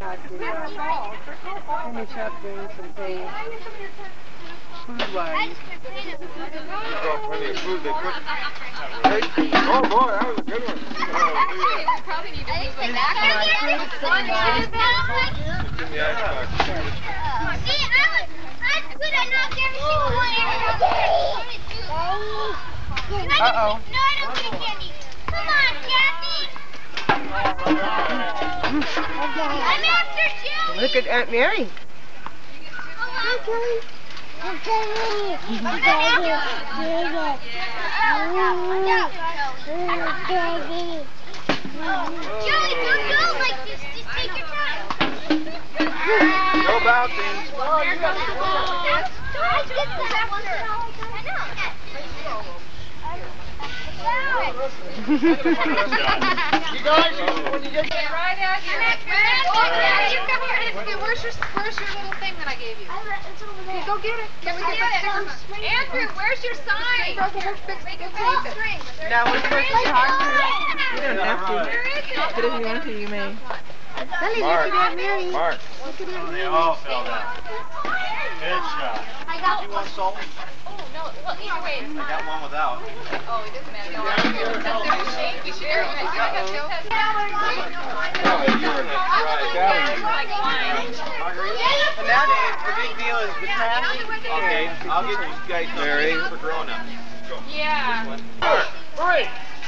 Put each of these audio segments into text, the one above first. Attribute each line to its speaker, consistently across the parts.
Speaker 1: Finish up doing some things. Food-wise.
Speaker 2: Plenty of food they cook. Oh boy, that was a good one.
Speaker 3: We probably need to move it back.
Speaker 2: It's in the icebox.
Speaker 4: See, I'm good. I knocked every single one.
Speaker 1: Uh-oh.
Speaker 4: No, I don't take any. Come on, Kathy. I'm after Jelly.
Speaker 1: Look at Aunt Mary.
Speaker 4: Hi, Jelly. Jelly, don't go like this. Just take your time.
Speaker 2: No bouncing.
Speaker 4: Oh, you got to go. Don't get that one. I know.
Speaker 2: You guys, when you get
Speaker 3: Right out here. You come here. Where's your little thing that I gave you? Okay, go get it. Can we get it? Andrew, where's your sign? Make a tape.
Speaker 1: Now we're supposed to talk to her. You don't have to.
Speaker 3: Where is it?
Speaker 1: But if you want to, you may.
Speaker 2: Mark.
Speaker 5: They all fell down. Good shot.
Speaker 4: I got
Speaker 5: You want salt?
Speaker 3: Oh, no. Well, either way, it's
Speaker 5: I
Speaker 3: fine.
Speaker 5: got one without.
Speaker 3: Oh, it doesn't matter. That's their shame. We should have
Speaker 1: And nowadays, the big deal is the traffic.
Speaker 5: Okay, I'll get you guys
Speaker 2: Mary.
Speaker 5: for grown-ups.
Speaker 3: Yeah.
Speaker 2: Mark. Hurry.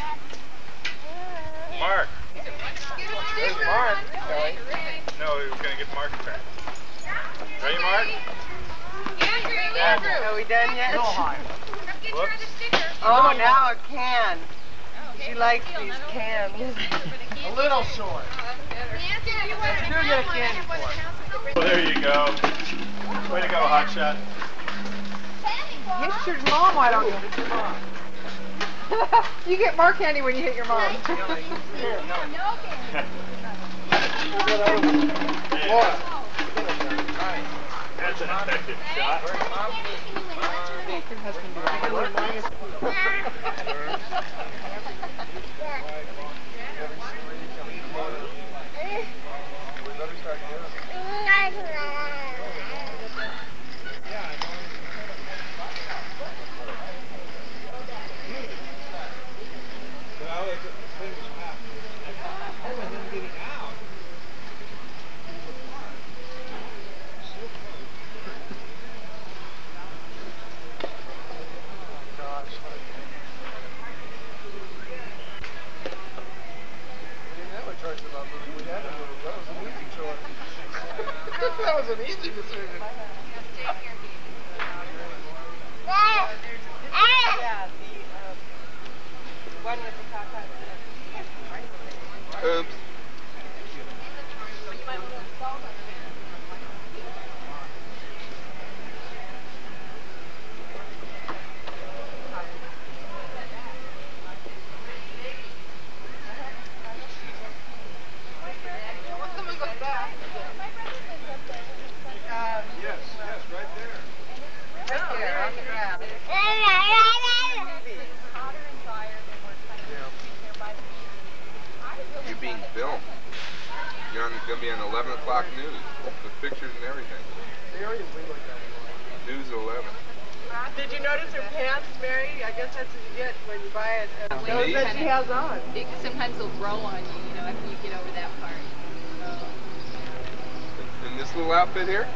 Speaker 2: Mark.
Speaker 3: There's
Speaker 2: Mark. No, we were going to get Mark a track. Ready, Mark?
Speaker 3: Andrew.
Speaker 1: Are we done yet?
Speaker 2: Whoops.
Speaker 1: Oh, now a can. She likes these cans.
Speaker 5: A little short.
Speaker 3: Let's
Speaker 1: do get a candy for it.
Speaker 5: Well, there you go. Way to go, hotshot.
Speaker 3: Hit your mom, why don't you? You get more candy when you hit your mom.
Speaker 5: That's an effective shot.
Speaker 1: Your husband do that.
Speaker 2: That was an easy decision. Oops. You're being filmed. You're going to be on 11 o'clock news with pictures and everything. News at 11.
Speaker 1: Did you notice her pants, Mary? I guess that's what you get when you buy it. Those that she has on.
Speaker 3: Sometimes they'll grow on you, you know, after you get over that part.
Speaker 2: In this little outfit here?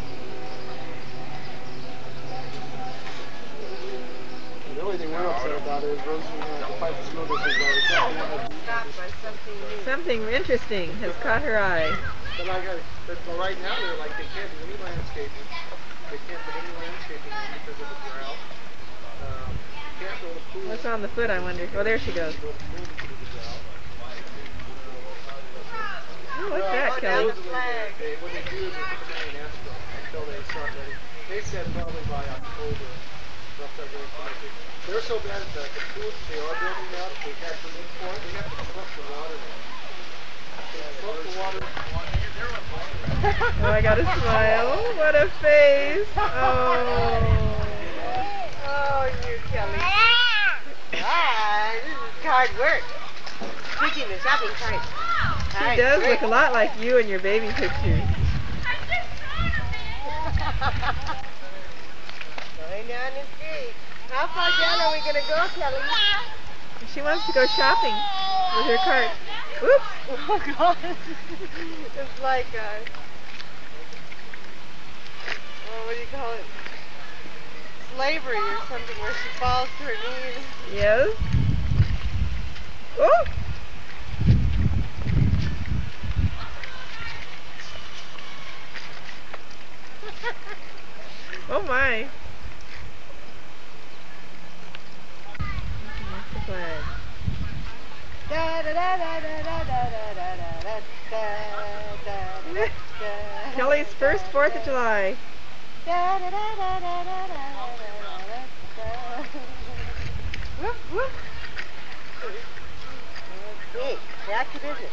Speaker 6: The only thing we're upset about is Rosie had to fight the snow this is
Speaker 1: Something interesting has caught her eye.
Speaker 6: But right now they're like they can't do any landscaping. They can't put any landscaping in because of the drought. Can't build a pool.
Speaker 1: What's on the foot, I wonder? Oh, there she goes. Oh, what's that, Kelly?
Speaker 6: What they do is they put the money in escrow until they start ready. They said probably by October. They're so bad that the pools they are building now, they have permits for it, they have to flush the water in. They flush the water.
Speaker 1: Oh, I got a smile. What a face. Oh. Oh, you Kelly. Ah, this is hard work. Teaching is having time. She does look a lot like you in your baby pictures.
Speaker 7: Going down the street. How far down are we going to go, Kelly?
Speaker 1: She wants to go shopping with her cart. Oops.
Speaker 7: Oh, God. It's like, what do you call it? Slavery or something where she falls to her knees.
Speaker 1: Yes. Oh. Oh my. That's the flag. Kelly's first 4th of July.
Speaker 7: Whoop, whoop. Okay, back to business.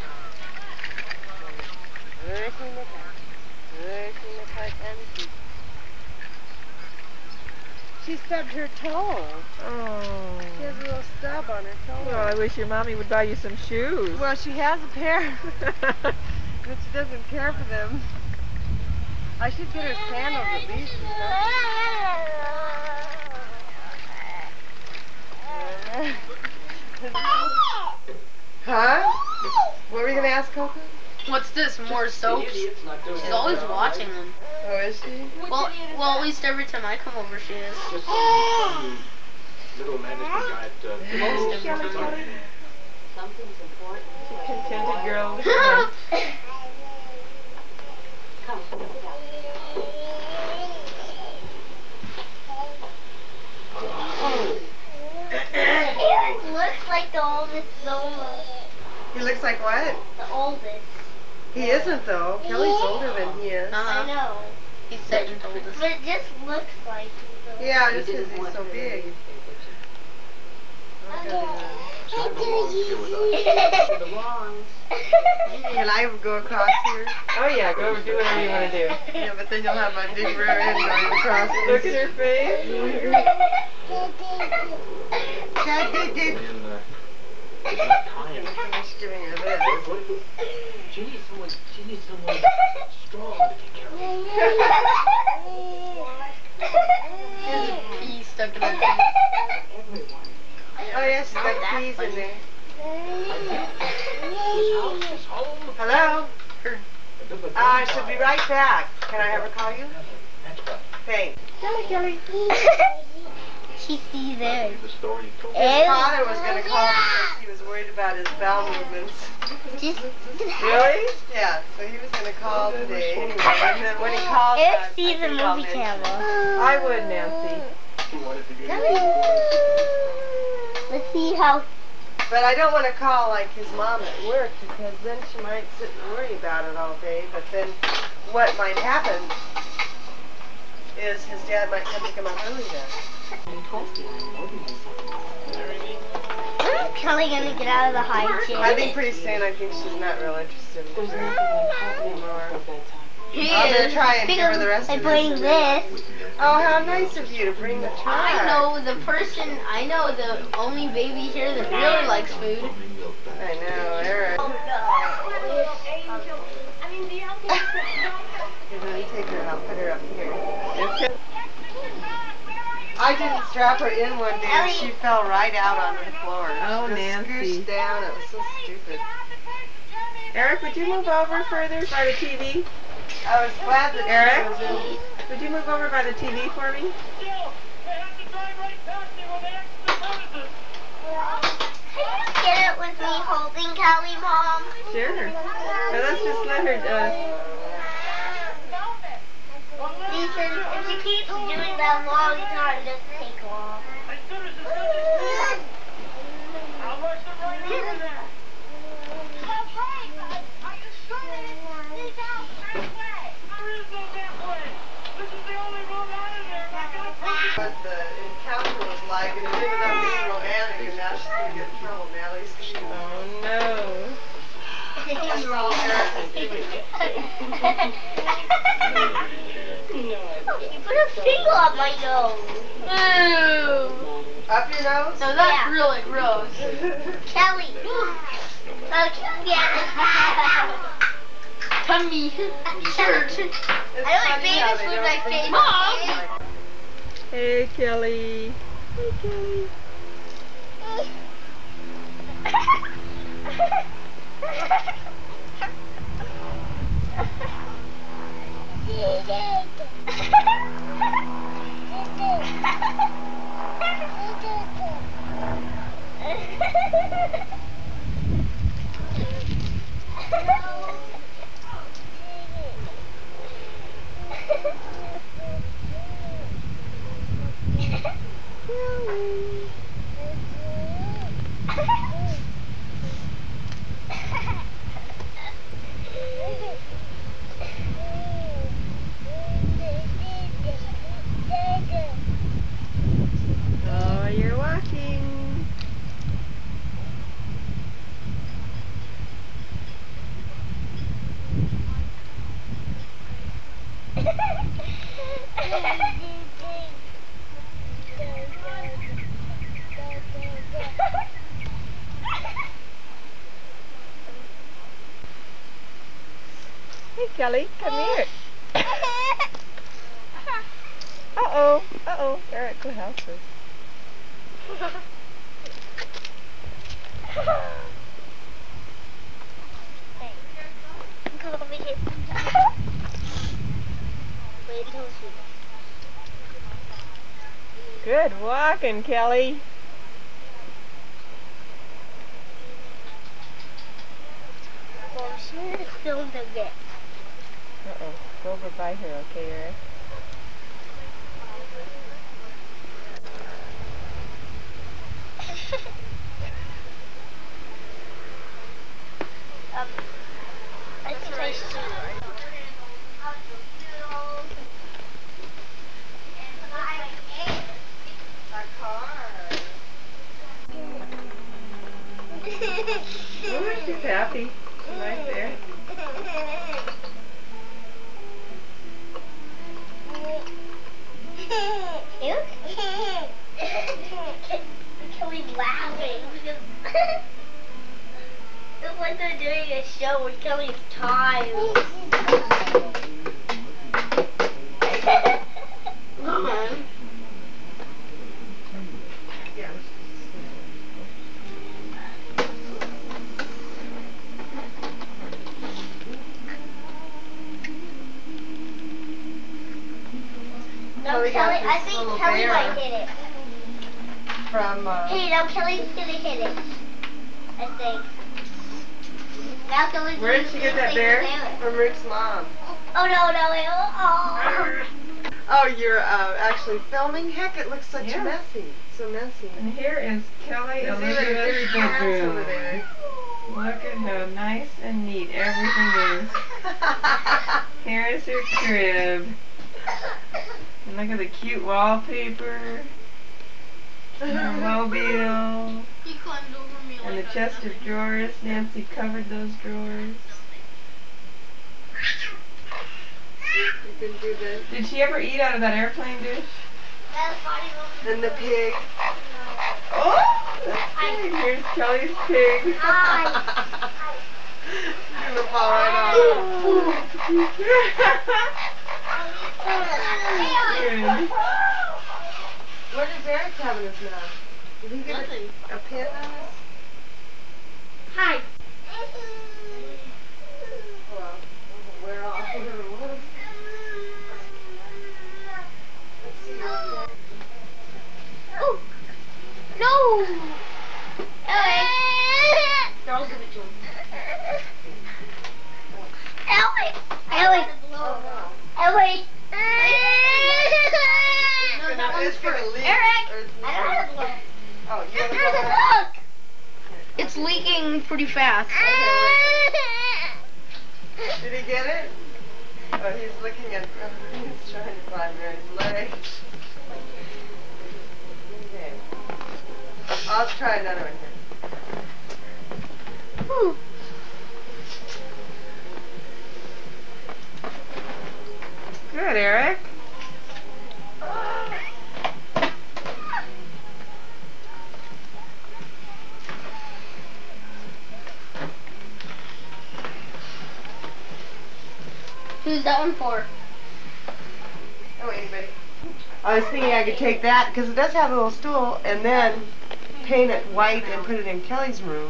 Speaker 7: Working the cart and the feet. She stubbed her toe.
Speaker 1: Oh.
Speaker 7: She has a little stub on her toe.
Speaker 1: Well, I wish your mommy would buy you some shoes.
Speaker 7: Well, she has a pair, but she doesn't care for them. I should get her sandals at least. Huh? What were you going to ask, Coco?
Speaker 8: What's this? More soaps? She's always watching them.
Speaker 7: Oh, is she?
Speaker 8: Well, at least every time I come over, she is.
Speaker 5: Little management guy at
Speaker 8: Most of the time.
Speaker 4: Something's important.
Speaker 1: Contented girl.
Speaker 4: Come, sit down. Eric looks like the oldest Zola.
Speaker 7: He looks like what?
Speaker 4: The oldest.
Speaker 7: He isn't, though. Kelly's older than he is.
Speaker 4: I know.
Speaker 8: He's second oldest.
Speaker 4: But it just looks like he's
Speaker 7: Yeah, just because he's so big. Can I go across here?
Speaker 1: Oh yeah, go do whatever you want to do.
Speaker 7: Yeah, but then you'll have my big rear end going across.
Speaker 1: Look at her face.
Speaker 7: She's giving her this.
Speaker 5: She needs someone strong to take care of
Speaker 8: There's a pea stuck in her face.
Speaker 7: Oh yeah, she's got peas in there.
Speaker 5: this home.
Speaker 7: Hello? I should be right back. Can I have her call you? Thanks. Kelly.
Speaker 4: She sees it.
Speaker 5: The story you told me.
Speaker 7: His father was going to call because he was worried about his bowel movements.
Speaker 1: Really?
Speaker 7: Yeah, so he was going to call today. And then when he called,
Speaker 4: Eric sees a movie camera.
Speaker 1: I would, Nancy.
Speaker 5: She wanted to get
Speaker 4: Let's see how.
Speaker 7: But I don't want to call like his mom at work because then she might sit and worry about it all day. But then what might happen is his dad might come pick him up early then.
Speaker 4: When's Kelly gonna get out of the high chair?
Speaker 7: I think pretty soon I think she's not real interested in it anymore.
Speaker 8: He
Speaker 7: I'm going to
Speaker 8: is.
Speaker 7: try and give her the rest
Speaker 4: I
Speaker 7: of
Speaker 4: bring
Speaker 7: this.
Speaker 4: this.
Speaker 7: Oh, how nice of you to bring the truck.
Speaker 8: I know the only baby here that really likes food.
Speaker 7: I know, Eric. Here, let me take her and I'll put her up here. I didn't strap her in one day and she fell right out on the floor.
Speaker 1: Oh,
Speaker 7: Just
Speaker 1: Nancy.
Speaker 7: scooshed down. It was so stupid.
Speaker 1: Eric, would you move over further by the TV?
Speaker 7: I was glad that
Speaker 1: Eric?
Speaker 7: she was in.
Speaker 1: Would you move over by the TV for me?
Speaker 4: Can you get it with me holding Kelly, Mom?
Speaker 1: Sure. So let's just let her,
Speaker 4: Ethan, if you keep doing that long time, just take off.
Speaker 7: What the encounter was like, and it ended up being romantic, and now she's going to get in trouble. Natalie's
Speaker 1: oh no.
Speaker 7: That's all Eric is doing.
Speaker 4: You put a finger on my nose.
Speaker 8: Ew.
Speaker 7: Up your nose?
Speaker 8: No, that's really gross.
Speaker 4: Kelly,
Speaker 8: Tummy. Shirt.
Speaker 7: It's
Speaker 8: I don't
Speaker 7: funny how
Speaker 8: think
Speaker 7: they
Speaker 8: this
Speaker 7: don't
Speaker 8: looks like
Speaker 7: bring
Speaker 8: Faith.
Speaker 7: Mom!
Speaker 1: Hey, Kelly. Hey, Kelly. Oh, you're walking. Hey, Kelly, come here. Uh-oh, uh-oh. They're at the houses.
Speaker 4: Go over here. Wait until she...
Speaker 1: Good walking, Kelly.
Speaker 4: Well, she filmed a bit.
Speaker 1: Uh-oh. Go over by her, okay, Eric?
Speaker 4: I think I should.
Speaker 1: Oh, she's happy. She's right there.
Speaker 4: Kelly laughing because it's like they're doing a show where Kelly's tired. No, Kelly, I think Kelly might hit it.
Speaker 7: From,
Speaker 4: Hey, now Kelly's gonna hit it. I think. Now Kelly's
Speaker 7: where did she get that bear? From Rick's mom.
Speaker 4: Oh no, oh.
Speaker 7: Oh, you're actually filming? Heck, it looks such
Speaker 1: Yeah.
Speaker 7: messy. So messy.
Speaker 1: And here is Kelly
Speaker 7: There's even
Speaker 1: Elizabeth's
Speaker 7: cats over
Speaker 1: bedroom.
Speaker 7: there.
Speaker 1: Look at how nice and neat everything is. Here is her crib. And look at the cute wallpaper. Her mobile.
Speaker 8: He climbed over me
Speaker 1: And the
Speaker 8: like
Speaker 1: chest of drawers. Nancy covered those drawers.
Speaker 7: You can do this.
Speaker 1: Did she ever eat out of that airplane dish?
Speaker 7: And the pig.
Speaker 1: Oh! That's pig. Here's Kelly's pig.
Speaker 7: You're gonna fall right off.
Speaker 1: Good.
Speaker 7: What does Eric have in his mouth? Did he get a pin on us?
Speaker 4: Hi.
Speaker 7: Well, wear off or what? Let's see your
Speaker 4: Oh. No. Ellie. Girls give it to him. Ellie. Ellie.
Speaker 7: Oh, no.
Speaker 4: Ellie.
Speaker 7: No, that one's for
Speaker 4: Eric. I don't have a look.
Speaker 7: Oh, you want to
Speaker 4: There's
Speaker 7: go
Speaker 4: a
Speaker 7: back?
Speaker 4: look.
Speaker 8: It's leaking pretty fast.
Speaker 7: Did he get it? Oh, he's looking at, he's trying to find Mary's leg. Okay. I'll try another one here.
Speaker 4: Whew.
Speaker 1: Good, Eric.
Speaker 8: use that one for?
Speaker 7: Oh, anybody. I was thinking I could take that, because it does have a little stool, and then paint it white and put it in Kelly's room.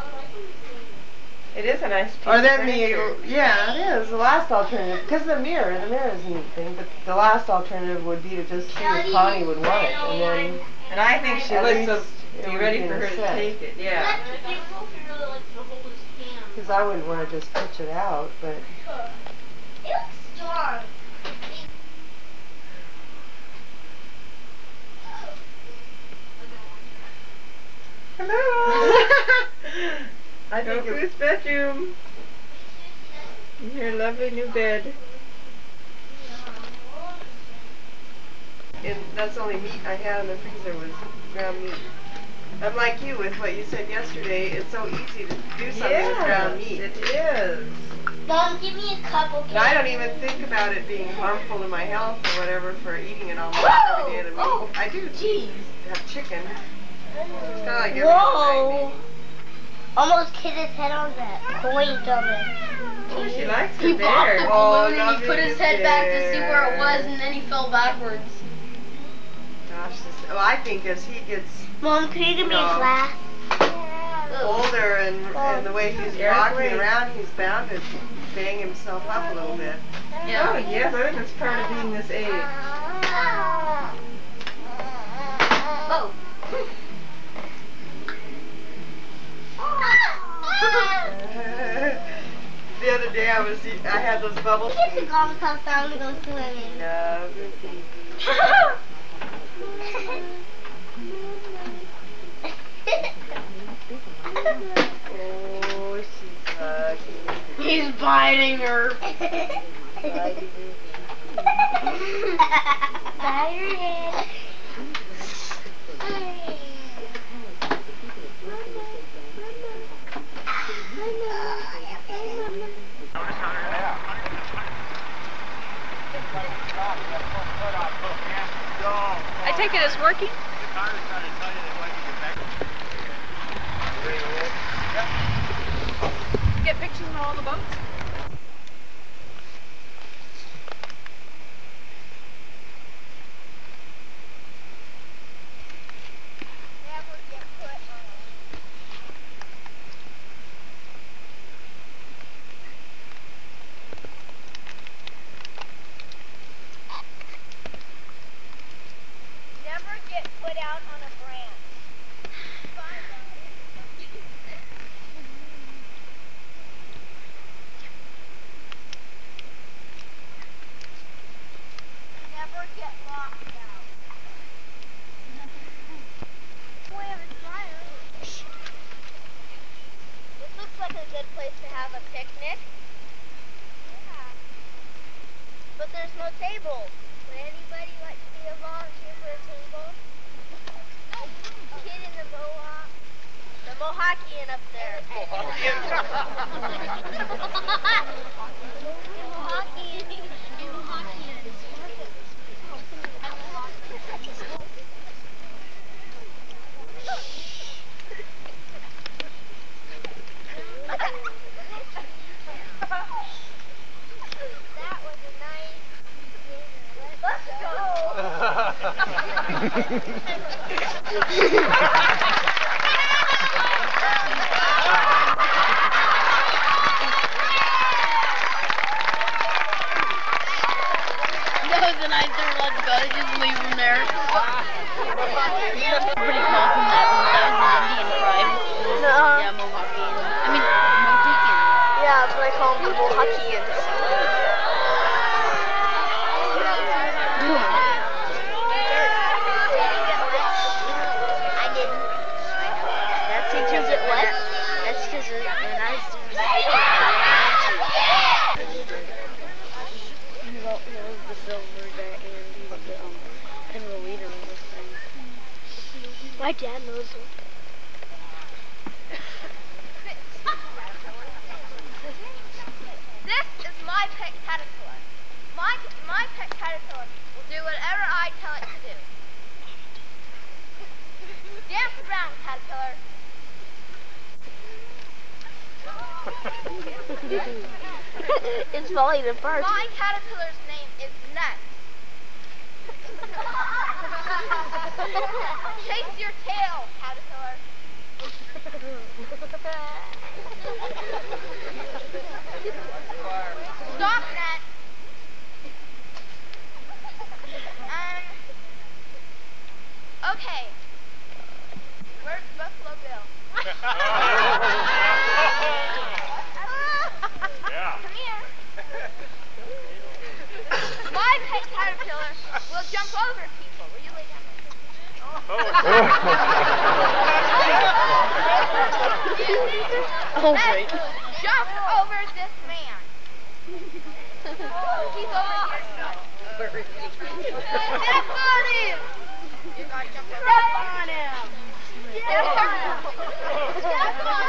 Speaker 1: It is a nice piece
Speaker 7: Or
Speaker 1: of
Speaker 7: then
Speaker 1: furniture.
Speaker 7: yeah, it is, the last alternative, because the mirror is a neat thing, but the last alternative would be to just see if Connie would want it, and then
Speaker 1: And I think she
Speaker 7: at
Speaker 1: would,
Speaker 7: least
Speaker 1: so
Speaker 7: it
Speaker 1: be
Speaker 7: would
Speaker 1: ready
Speaker 7: be
Speaker 1: for
Speaker 7: in
Speaker 1: her
Speaker 7: a
Speaker 1: to
Speaker 7: set.
Speaker 1: take it, yeah.
Speaker 7: Because I wouldn't want to just pitch it out, but...
Speaker 4: It looks strong.
Speaker 1: Hello!
Speaker 7: I think
Speaker 1: Goku's bedroom. In your lovely new bed.
Speaker 7: and that's the only meat I had in the freezer was ground meat. I'm like you with what you said yesterday. It's so easy to do something with ground meat.
Speaker 1: It is.
Speaker 4: Mom, give me a cup, okay?
Speaker 7: And I don't even think about it being harmful to my health or whatever for eating it almost every day of the week.
Speaker 4: Oh,
Speaker 7: I do have chicken. It's kind of like every
Speaker 4: Whoa! Almost hit his head on that point of it.
Speaker 1: Oh, she likes
Speaker 8: He
Speaker 1: her
Speaker 8: popped the
Speaker 1: bear.
Speaker 8: balloon and
Speaker 7: lovely
Speaker 8: he put his head back to see where it was, and then he fell backwards.
Speaker 7: Gosh, I think as he gets
Speaker 4: Mom, can you give me a
Speaker 7: No.
Speaker 4: glass?
Speaker 7: older and the way he's walking around, he's bound to bang himself up a little bit.
Speaker 1: Oh, yes, I think that's part of being this age.
Speaker 4: Oh.
Speaker 7: The other day I had those bubble
Speaker 4: Get the
Speaker 7: feet.
Speaker 4: golf club down to go swimming.
Speaker 7: No, good baby. Oh, she's hugging.
Speaker 8: He's biting her.
Speaker 4: Bow your head.
Speaker 3: I take it as working. Get pictures of all the boats.
Speaker 4: Never get put out on a branch. Never get locked out. We have a fire. This looks like a good place to have a picnic. Yeah. But there's no table. Would anybody like to be a volunteer for a table? Kid in the mohawk. The Mohawkian up there. That was a nice dinner. Let's
Speaker 8: That was a nice dinner. Let's go. Just leave him there. Everybody calls him that was an Indian tribe. Yeah, Mohawkian. I mean, Mohican.
Speaker 4: Yeah, that's what I call them, the Mohawkians. I didn't. That's because it what? That's because when I was doing the silver that and the leader was saying. My dad knows it.
Speaker 3: This is my pet caterpillar. My pet caterpillar will do whatever I tell it to do. Dance around, caterpillar.
Speaker 8: It's falling apart.
Speaker 4: My caterpillar's name is Nut. Chase your tail, caterpillar. Stop, Nut. Okay. Where's Buffalo Bill?
Speaker 2: Yeah.
Speaker 4: Come here. My pet caterpillar will jump over people. Will you lay down?
Speaker 8: Oh, great.
Speaker 4: Jump over this man. He's over here. Step on him. You gotta jump over. Step on him. Step on him. Step on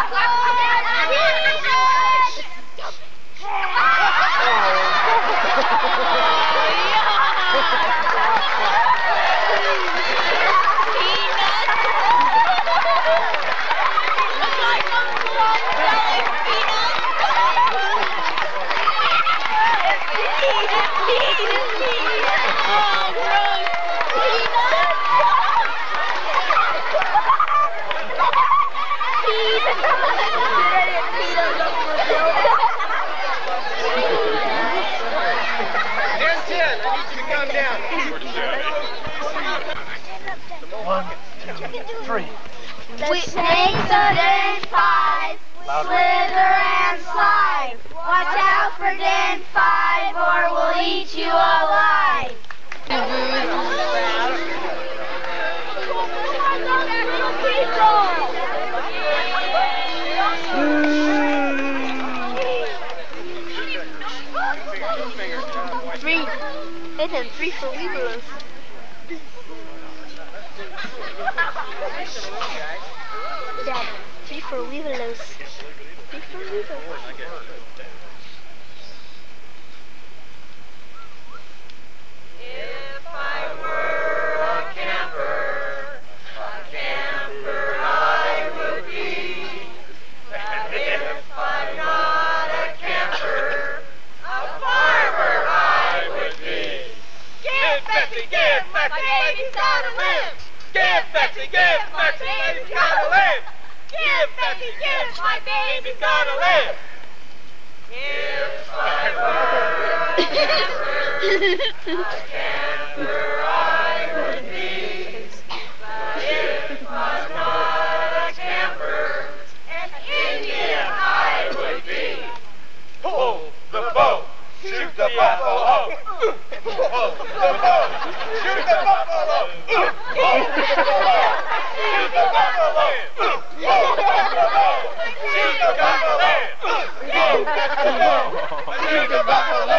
Speaker 6: Here's 10. I need you to come down.
Speaker 5: 1, 2, 3.
Speaker 4: The snakes are Den 5, slither and slide. Watch out for Den 5 or we'll eat you alive.
Speaker 8: Three. And then 3 for Weevillos. Dad, 3 for Weevillos. 3 for Weevillos.
Speaker 9: If I were a camper I would be. But if I'm not a camper, a farmer I would be. Give, Betsy, give, my baby's gotta live. Give, Betsy, give, my baby's gotta live. Give, Betsy, give, my baby's gotta live. If I were a camper I would be. But if I'm not a camper, an Indian I would be. Pull the bow, shoot the buffalo. Pull the bow, shoot the buffalo. Pull the bow, shoot the buffalo. Pull the bow, shoot the buffalo. Pull the bow, shoot the buffalo.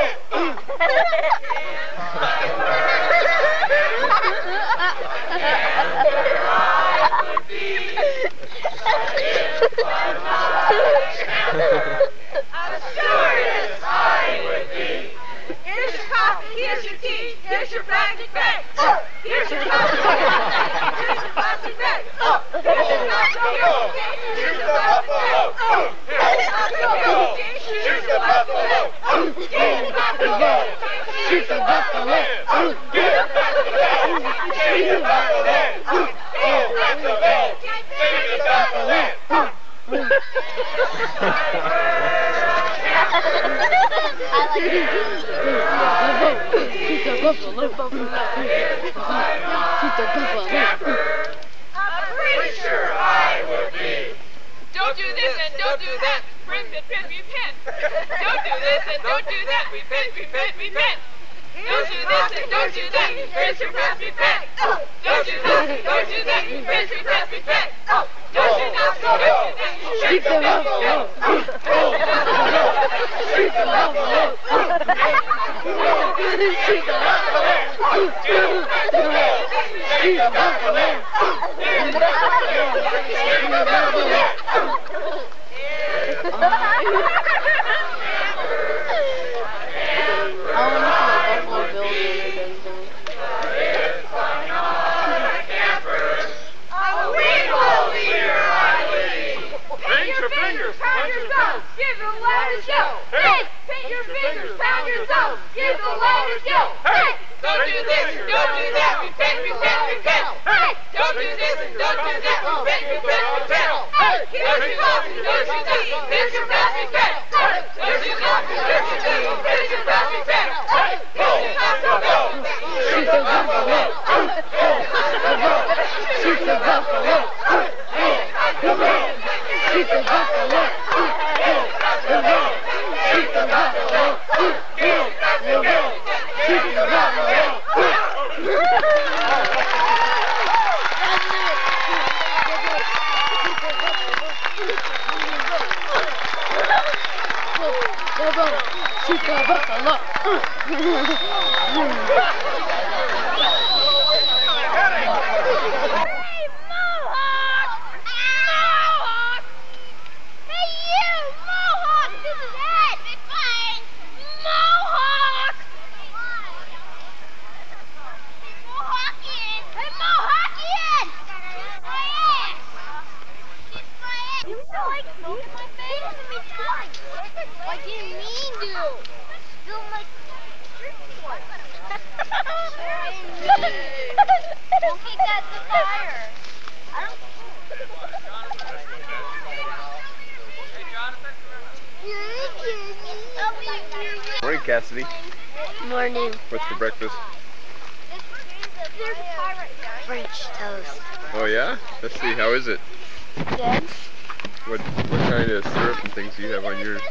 Speaker 9: Here's your coffee, here's your tea, here's your plastic bag. Here's your coffee, here's your plastic bag. Here's your coffee, here's your buffalo. Here's the buffalo. Shoot the buffalo. Shoot the buffalo. Shoot the buffalo. Shoot the buffalo. Shoot the buffalo. I'm pretty sure I would be. Don't do this and don't do that. Repent. Don't do this and don't do that. Repent. Don't do this and don't do that. Repent. Don't do this and don't do that. Repent. Don't do this and don't do that. Shoot the buffalo. Shoot the buffalo. Shoot the buffalo. Shoot the buffalo. Fingers, punch your thumbs, give them a show. Hey! scissors, pound your thumb, give the loudest yell. Hey! Don't do this, don't do that, we bet, we bet, we bet. Hey! Don't do this, don't do that, we bet, we bet, we bet. Hey! Here's your bus, here's your tea, here's your best we bet. Hey! Here's your bus, here's your tea, here's your best we bet. Hey! Here's your bus, go, go. Shoot the buffalo. Shoot the buffalo. Shoot the buffalo. Shoot the buffalo. Shoot the buffalo. Shoot the buffalo. Go, go. Shoot the buffalo.
Speaker 4: Hey, Mohawk! Mohawk! Hey, you! Mohawk! This is Ed! It's fine! Mohawk! Hey, Mohawkian! Hey, Mohawkian! Kiss my ass! Kiss my ass! You still like smoke in my face? Look at me twice! I didn't mean to! Still like... Don't keep that to fire. I don't...
Speaker 2: Morning, Cassidy.
Speaker 8: Morning.
Speaker 2: What's for breakfast?
Speaker 8: French toast.
Speaker 2: Oh yeah? Let's see, how is it?
Speaker 8: Good.
Speaker 2: What kind of syrup and things do you have on yours?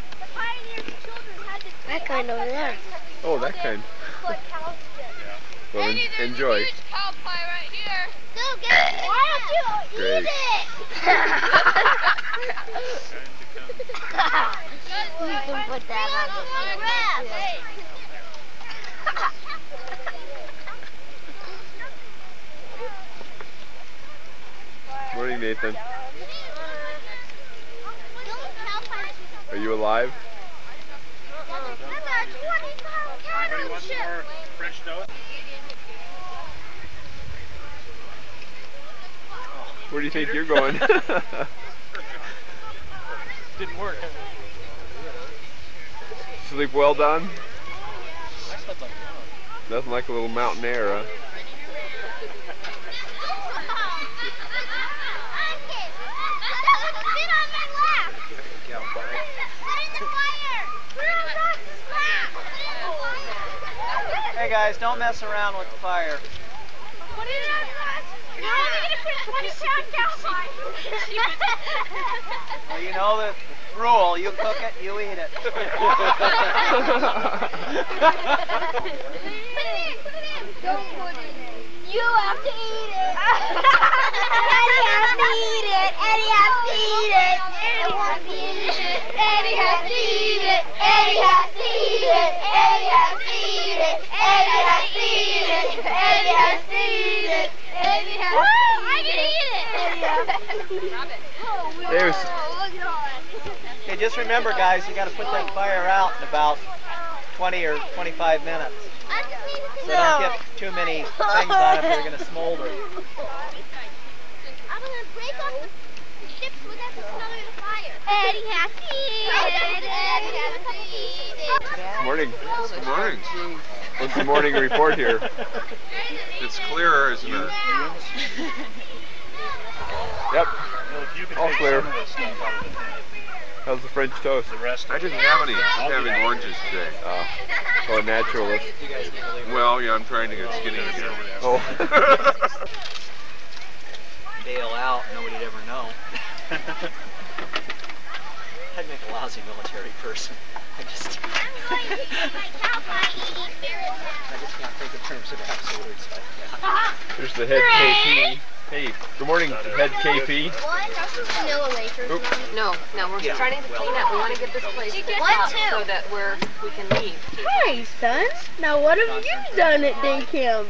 Speaker 8: That kind over there.
Speaker 2: Oh, that kind. Well, enjoy.
Speaker 3: Cow pie right here.
Speaker 4: So get it. Why don't you
Speaker 2: Great.
Speaker 4: eat it?
Speaker 8: You can put that on the
Speaker 4: Hey.
Speaker 2: Morning, Nathan. Are you alive?
Speaker 6: Anybody want some more French toast?
Speaker 2: Where do you think you're going?
Speaker 6: Didn't work.
Speaker 2: Sleep well, Don?
Speaker 6: I slept like a
Speaker 2: Nothing like a little mountain air, huh?
Speaker 6: Hey guys, don't mess around with the fire.
Speaker 4: What is it? You're only going to put 20-pound cow pie.
Speaker 6: Well, you know the rule. You cook it, you eat it.
Speaker 4: Put it in. Don't put it in. You have to eat it. Eddie has to eat it. Eddie has to eat it. Eddie has to eat it. Eddie has to eat it. Eddie has to eat it. Eddie has to eat it. Eddie has to eat it. Eddie has to eat it. Eddie has to eat it. I can eat it. Eddie has to eat it.
Speaker 2: There's...
Speaker 4: Look at all that.
Speaker 6: Okay, just remember, guys, you got to put that fire out in about 20 or 25 minutes. So don't get too many things on it, they're going to smolder.
Speaker 4: I'm going to break off the chips so that doesn't smother the fire. Eddie has to eat it. Eddie has to eat it.
Speaker 2: Morning. Good morning. What's the morning report here? It's clearer, isn't it? Yep. All clear. How's the French toast?
Speaker 10: I didn't have any. I'm having oranges today.
Speaker 2: Oh, a naturalist.
Speaker 10: Well, yeah, I'm trying to get skinny again.
Speaker 2: Oh.
Speaker 6: Bail out, nobody'd ever know. I'd make a lousy military person. I just can't think in terms of absolutes like that.
Speaker 2: There's the head KP. Hey, good morning, head KP.
Speaker 3: Vanilla wafers. No, we're trying to clean up. We want to get this place fixed up so that we can leave.
Speaker 8: Hi, sons. Now, what have you done at day camp?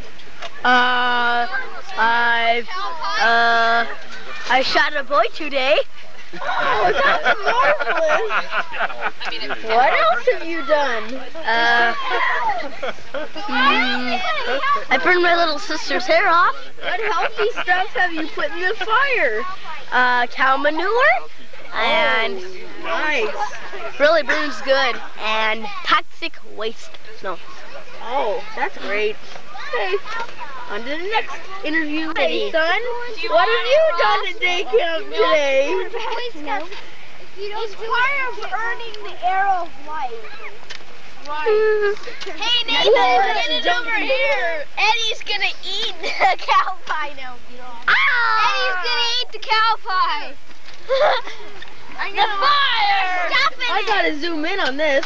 Speaker 8: I shot a boy today. Oh, that's marvelous. What else have you done? I burned my little sister's hair off. What healthy stuff have you put in the fire? Cow manure and
Speaker 11: Nice.
Speaker 8: Really burns good and toxic waste. No.
Speaker 11: Oh, that's great. Okay. On to the next interview.
Speaker 8: Hey,
Speaker 11: son. What have you done at day camp today?
Speaker 4: It's part of earning the arrow of life. Hey Nathan, get it over here. Eddie's gonna eat the cow pie now. Eddie's gonna eat the cow pie. The fire! Stop it!
Speaker 11: I gotta zoom in on this.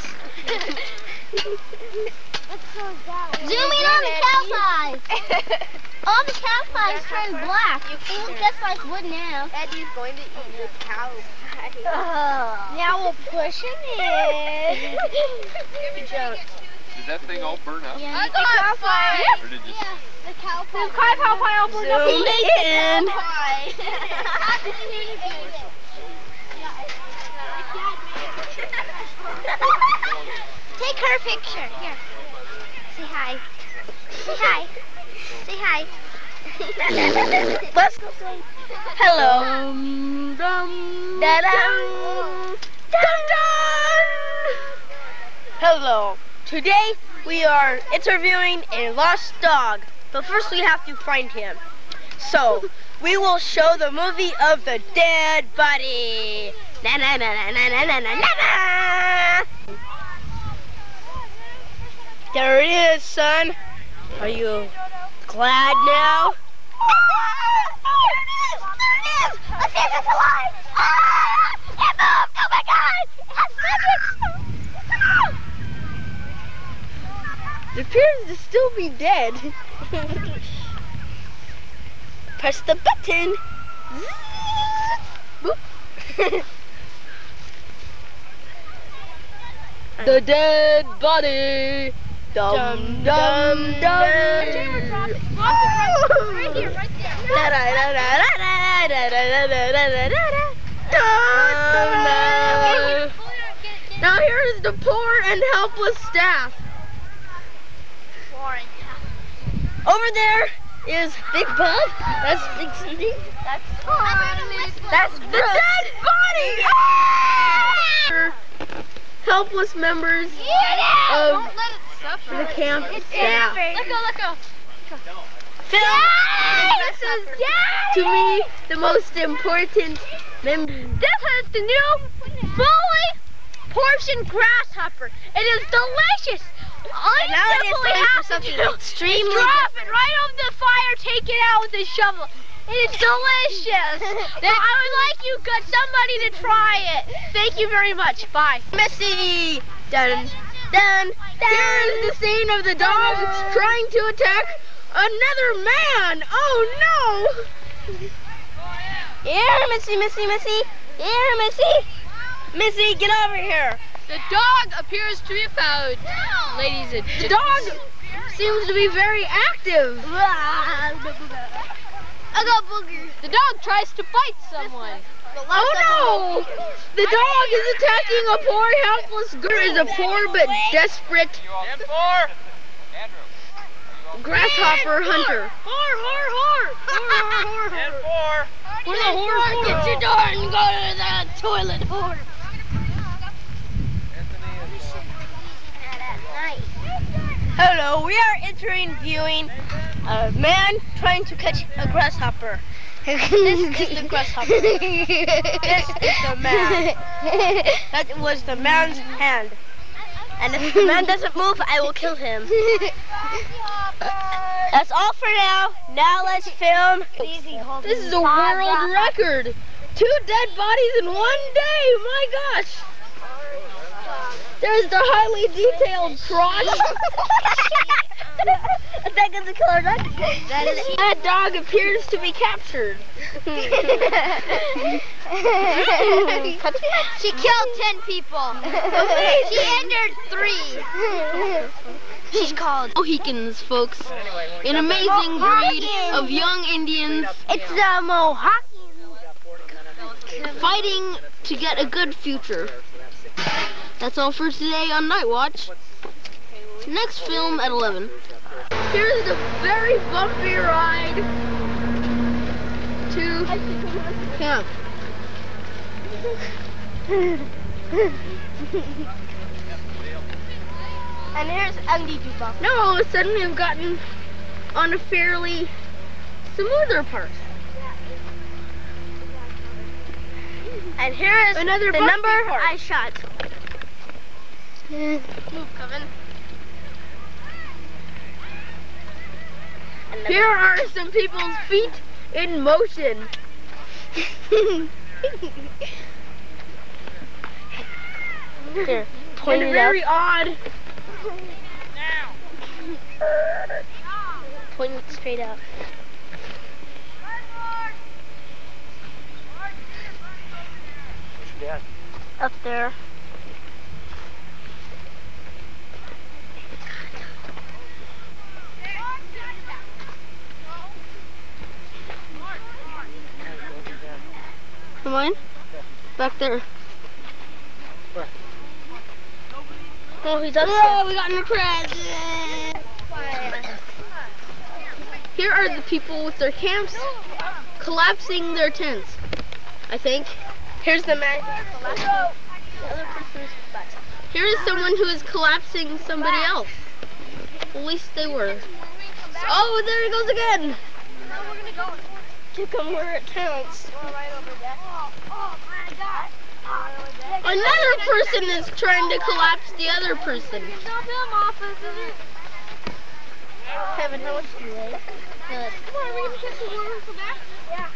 Speaker 4: Zoom in on the cow pies. All the cow pies turn black. Just like wood now.
Speaker 3: Eddie's going to eat the cow pie.
Speaker 4: Now we'll push him in.
Speaker 3: Good job.
Speaker 10: Did that thing all burn up?
Speaker 3: I got fire.
Speaker 10: Or did you
Speaker 4: The cow pie.
Speaker 3: The cow pie all burned up.
Speaker 11: Zoom in.
Speaker 4: Take her picture. Here. Say hi. Say hi. Say hi.
Speaker 11: Let's go say hello. Dum,
Speaker 4: Da-dum.
Speaker 11: dum, dum. Hello. Today we are interviewing a lost dog, but first we have to find him. So we will show the movie of the dead body. Na na na na na na na na na. There it is, son. Are you glad now?
Speaker 4: There it is! There it is! Let's see if it's alive! Ah! It moved! Oh my god! It has magic!
Speaker 11: It appears to still be dead. Press the button. Boop. The dead body. Dum dum dum.
Speaker 3: Right here, right there.
Speaker 11: Now here is the poor and helpless staff. Over there is Big Bud. That's Big Cindy. That's the dead body. Helpless members of the camp staff.
Speaker 3: Let go.
Speaker 11: This is, to me, the most important member.
Speaker 3: This is the new fully portioned grasshopper. It is delicious. All you simply have to do is drop it right over the fire, take it out with a shovel. It is delicious. Now, I would like you, somebody to try it. Thank you very much. Bye.
Speaker 11: Missy! Dun, dun, here is the scene of the dogs trying to attack another man. Oh no! Here, Missy. Here, Missy. Missy, get over here.
Speaker 3: The dog appears to be found. Ladies and
Speaker 11: The
Speaker 3: gentlemen.
Speaker 11: dog seems to be very active.
Speaker 4: I got boogers.
Speaker 3: The dog tries to bite someone.
Speaker 11: Oh no! The dog is attacking a poor, helpless girl. Is a poor but desperate grasshopper hunter.
Speaker 4: Where's the whore? Get your door and go to the toilet, whore.
Speaker 11: Hello, we are interviewing a man trying to catch a grasshopper. This is the grasshopper. This is the man. That was the man's hand. And if the man doesn't move, I will kill him. That's all for now. Now let's film. This is a world record. 2 dead bodies in 1 day. My gosh. There's the highly detailed crotch. That dog appears to be captured.
Speaker 4: She killed 10 people. She injured 3. She's called
Speaker 8: Mohicans, folks. An amazing breed of young Indians.
Speaker 4: It's the Mohawkins.
Speaker 8: Fighting to get a good future. That's all for today on Night Watch. Next film at 11.
Speaker 11: Here's the very bumpy ride to camp.
Speaker 4: And here's Andy Dubak.
Speaker 8: Now all of a sudden we've gotten on a fairly smoother part.
Speaker 4: And here is
Speaker 8: Another
Speaker 4: the
Speaker 8: bumpy
Speaker 4: number
Speaker 8: part.
Speaker 4: I shot.
Speaker 8: Move, Kevin. Here are some people's feet in motion.
Speaker 4: Here,
Speaker 8: And
Speaker 4: point it
Speaker 8: very
Speaker 4: out.
Speaker 8: odd.
Speaker 4: Point it straight out.
Speaker 6: Where's your dad?
Speaker 4: Up there.
Speaker 8: Come on. Back there.
Speaker 6: Where?
Speaker 4: Oh, he's up
Speaker 8: Oh, we got in a crash. Here are the people with their camps collapsing their tents, I think.
Speaker 4: Here's the man. The other person's butt.
Speaker 8: Here is someone who is collapsing somebody else. At least they were. Oh, there he goes again.
Speaker 4: To come where it counts.
Speaker 8: Another person is trying to collapse the other person.
Speaker 4: Kevin, how much do you weigh? Good.
Speaker 3: Come on, are we going to get the water from that? Yeah.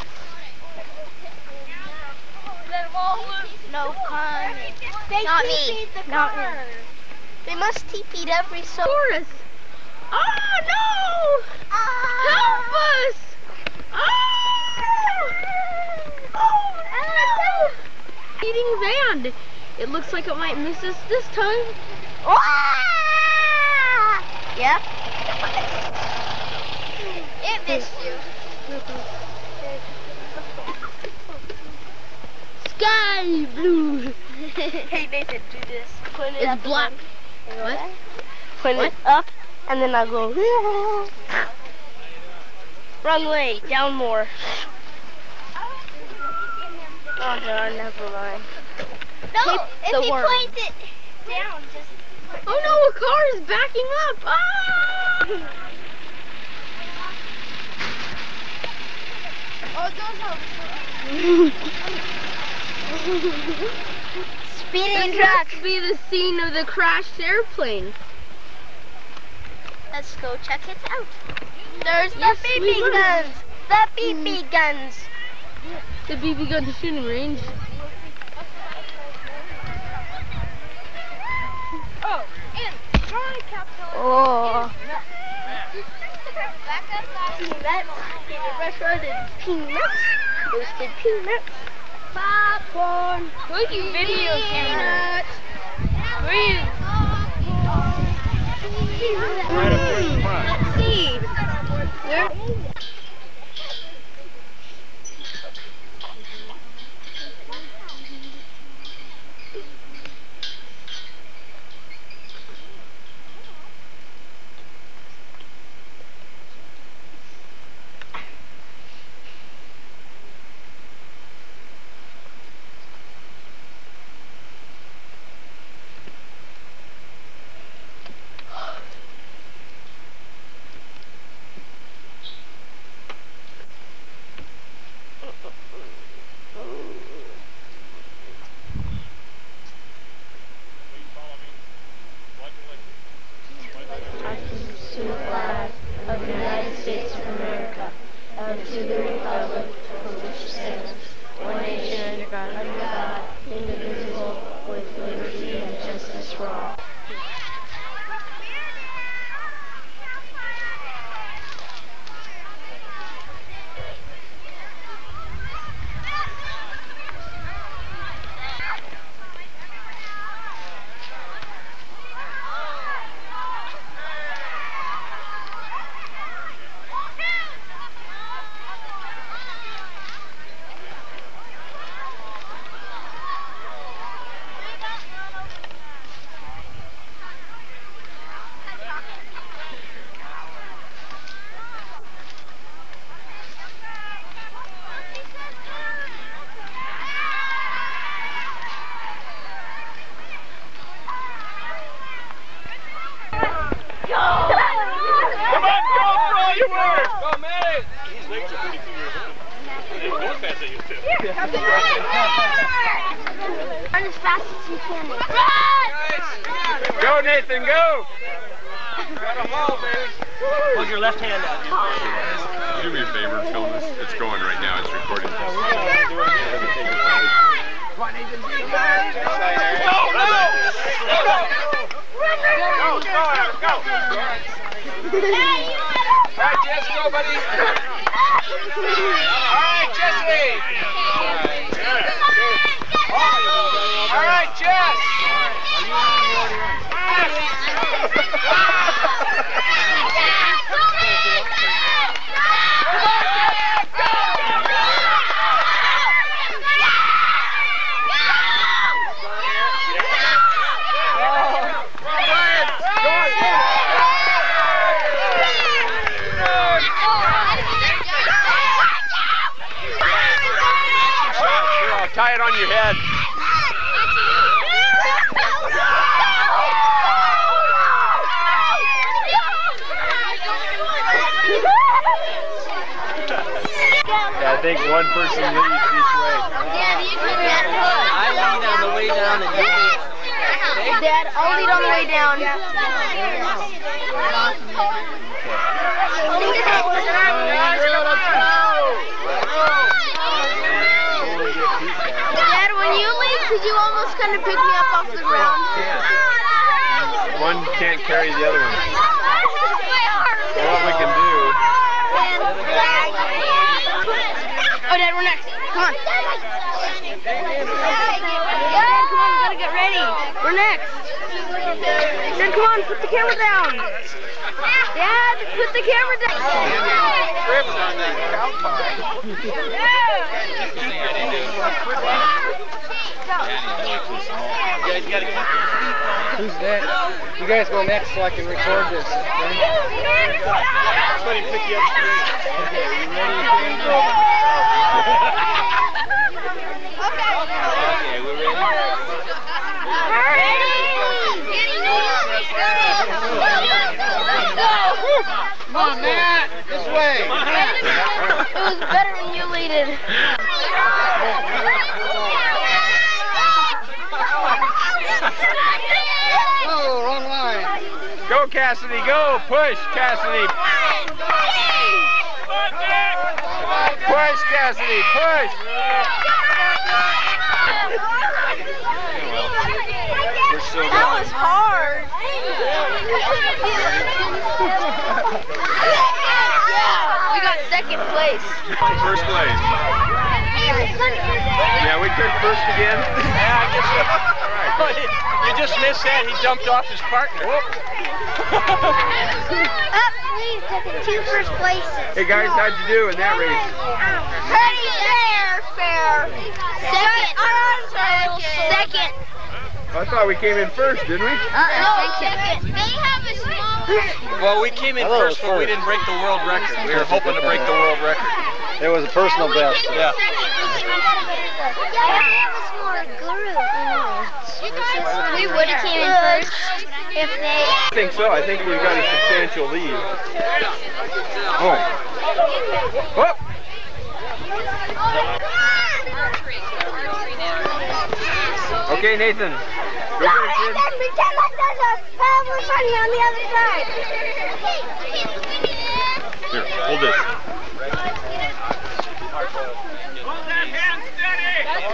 Speaker 3: Let them all loose.
Speaker 4: No comment.
Speaker 3: They
Speaker 4: Not me.
Speaker 3: TP'd the
Speaker 4: Not
Speaker 3: car.
Speaker 4: me. They must TP'd every so.
Speaker 8: Chorus. Oh no! Help us! Oh! Oh no! Eating van. It looks like it might miss us this time.
Speaker 4: Yeah?
Speaker 3: It missed you.
Speaker 8: Sky blue.
Speaker 4: Hey Nathan, do this. Point it
Speaker 8: It's
Speaker 4: up.
Speaker 8: black.
Speaker 4: What?
Speaker 8: What?
Speaker 4: Point
Speaker 8: What?
Speaker 4: it up, and then I'll go. Wrong way. Down more. Oh no, never mind.
Speaker 3: No,
Speaker 4: Tape
Speaker 3: if
Speaker 4: the
Speaker 3: he
Speaker 4: worm.
Speaker 3: points it down, just...
Speaker 8: Oh no, a car is backing up. Ah!
Speaker 3: Oh, don't help.
Speaker 4: Speeding
Speaker 8: This
Speaker 4: truck.
Speaker 8: must be the scene of the crashed airplane.
Speaker 4: Let's go check it out. There's
Speaker 8: Yes,
Speaker 4: the
Speaker 8: we
Speaker 4: BB
Speaker 8: will.
Speaker 4: guns. The BB guns.
Speaker 8: The BB gun shooting range.
Speaker 3: Oh, and Charlie kept telling
Speaker 4: Oh.
Speaker 3: back up last
Speaker 4: Peanuts. Refrigerated peanuts. Roasted peanuts. Popcorn.
Speaker 3: Look, you video camera.
Speaker 4: Breathe.
Speaker 2: Right up there in the front.
Speaker 4: Let's see. There. Run as fast as you can.
Speaker 9: Go, Nathan, go!
Speaker 5: Hold your left hand out.
Speaker 2: Do me a favor, film this. It's going right now. It's recording.
Speaker 9: Go! All right, Jess, go, buddy. All right, Jesse. All right, Jess.
Speaker 2: Tie it on your head.
Speaker 9: Yeah, I think one person leads each way.
Speaker 11: I lead on the way down and you lead. Dad, I'll lead on the way down. Dad, when you lead, could you almost kind of pick me up off the ground?
Speaker 2: One can't carry the other one. So what we can do.
Speaker 11: Oh, Dad, we're next. Come on. Dad, come on, we gotta get ready. We're next. Dad, come on, put the camera down. Dad, put the camera down.
Speaker 9: Trips on that cow pie.
Speaker 5: Who's that? You guys go next so I can record this.
Speaker 9: Somebody pick you up straight.
Speaker 5: Okay, you ready?
Speaker 9: Okay, we're ready. Come on, Matt. This way.
Speaker 11: It was better when you leaded.
Speaker 9: Oh, wrong line.
Speaker 2: Go, Cassidy, go. Push, Cassidy. Push, Cassidy, push.
Speaker 9: We're still
Speaker 11: That
Speaker 9: going.
Speaker 11: was hard. We got second place.
Speaker 2: First place. Yeah, we took first again.
Speaker 5: Yeah, I guess so. All right. You just missed that. He jumped off his partner.
Speaker 4: Up, we took 2 first places.
Speaker 2: Hey guys, how'd you do in that race?
Speaker 11: Pretty fair. Second.
Speaker 2: I thought we came in first, didn't we?
Speaker 11: Second.
Speaker 4: They have a smaller.
Speaker 5: Well, we came in first, but we didn't break the world record. We were hoping to break the world record.
Speaker 6: It was a personal best.
Speaker 5: Yeah.
Speaker 4: They have a smaller group. We would have came in first if they.
Speaker 2: I think so. I think we've got a substantial lead. Oh. Whoop. Okay, Nathan. Go get it, kid.
Speaker 4: Pretend like there's a power bunny on the other side.
Speaker 2: Here, hold this.
Speaker 9: Hold that hand steady.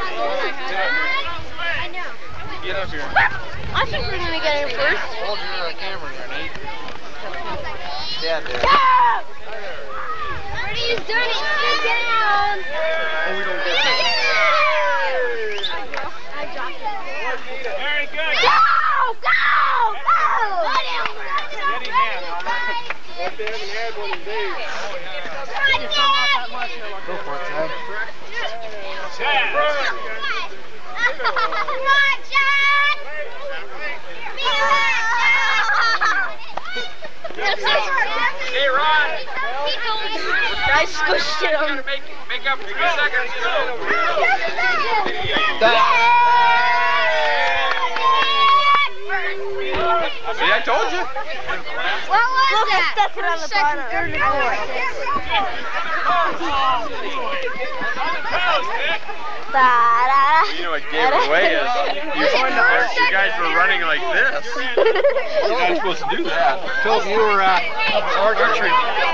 Speaker 2: Get up here.
Speaker 11: I think we're gonna get in first.
Speaker 9: Hold your camera there, Nate.
Speaker 6: Stand there.
Speaker 4: He's doing it. Sit down.
Speaker 2: Oh, we don't get
Speaker 9: Very good.
Speaker 4: Go! Go! Go!
Speaker 9: Steady hand.
Speaker 2: They haven't had one in days.
Speaker 6: Go for it, Ted.
Speaker 9: Chad.
Speaker 4: Come on, John!
Speaker 9: Hey, Ron.
Speaker 11: I squished it on.
Speaker 9: Make up 3 seconds.
Speaker 2: See, I told you.
Speaker 4: What was
Speaker 11: Look, I
Speaker 4: that?
Speaker 11: stuck it on the bottom.
Speaker 9: Post, Nick.
Speaker 10: You know what gave it away is you guys were running like this. You're not supposed to do that.
Speaker 6: Told you were archery.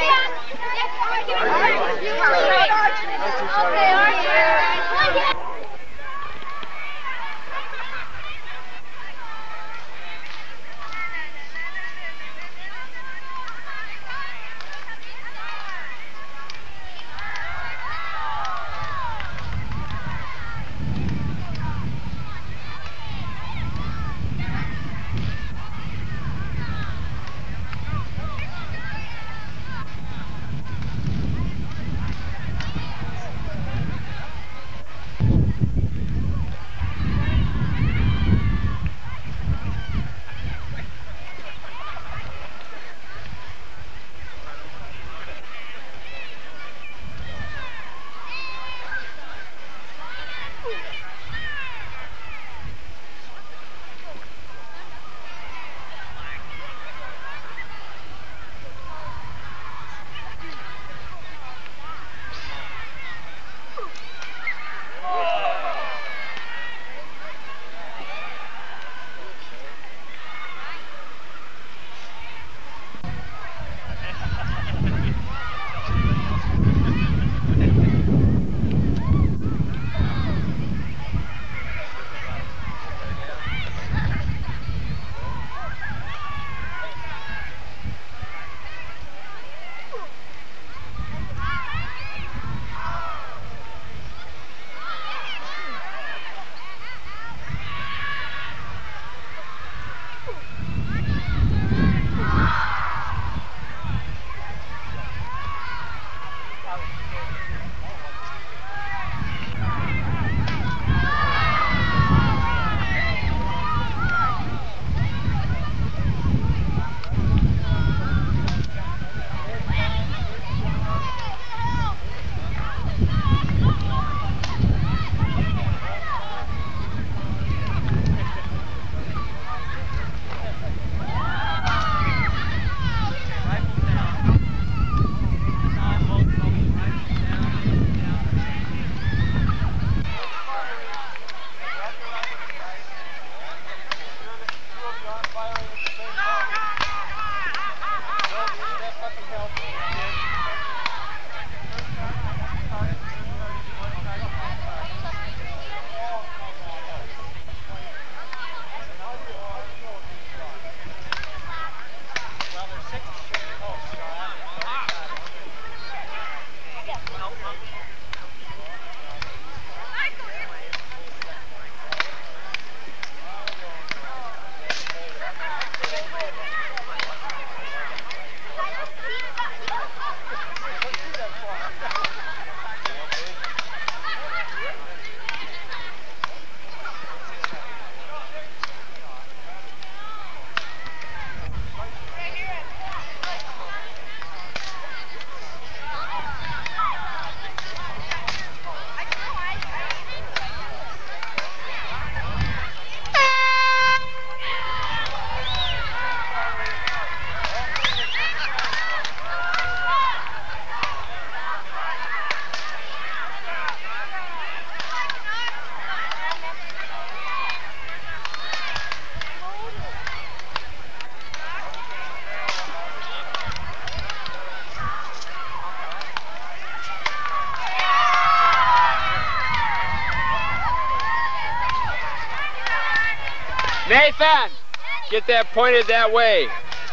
Speaker 10: Nathan, get that pointed that way.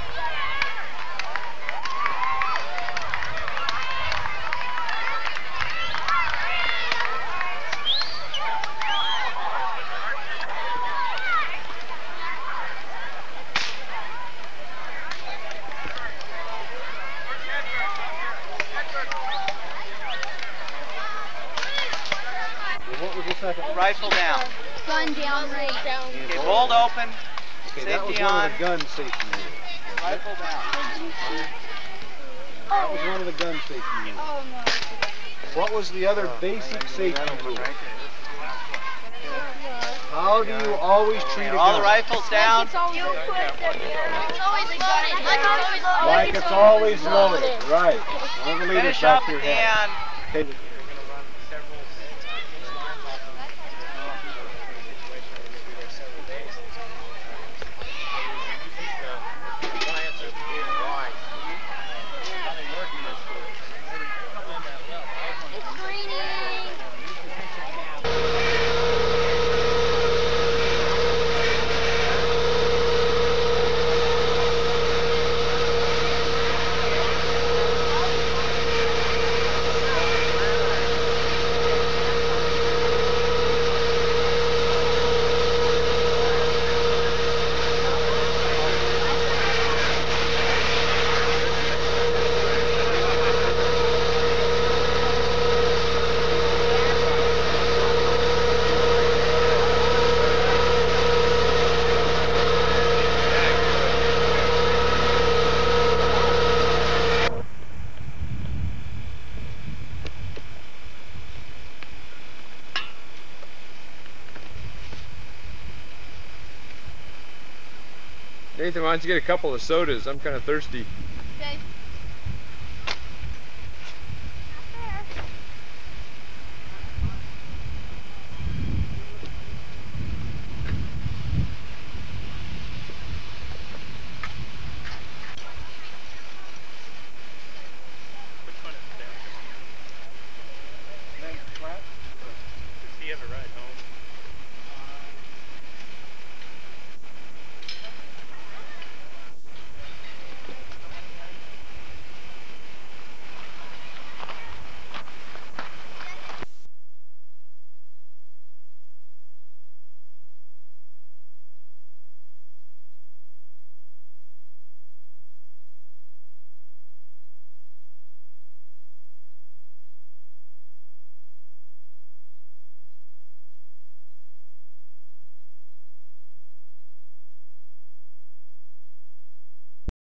Speaker 6: Rifle down.
Speaker 3: Gun down, right down.
Speaker 6: Okay, bolt open.
Speaker 12: Okay, that was
Speaker 6: Safety
Speaker 12: one
Speaker 6: on.
Speaker 12: of the gun safety rules.
Speaker 6: Rifle down.
Speaker 12: That was one of the gun safety rules.
Speaker 3: Oh, no.
Speaker 12: What was the other basic safety rule? How do you always treat a gun?
Speaker 6: All the rifles down.
Speaker 3: It's always loaded.
Speaker 12: Like it's always loaded. Right. One of the leaders
Speaker 6: Finish
Speaker 12: back
Speaker 6: up
Speaker 12: here
Speaker 6: at the
Speaker 12: has.
Speaker 6: end.
Speaker 12: Okay.
Speaker 10: Nathan, why don't you get a couple of sodas? I'm kind of thirsty.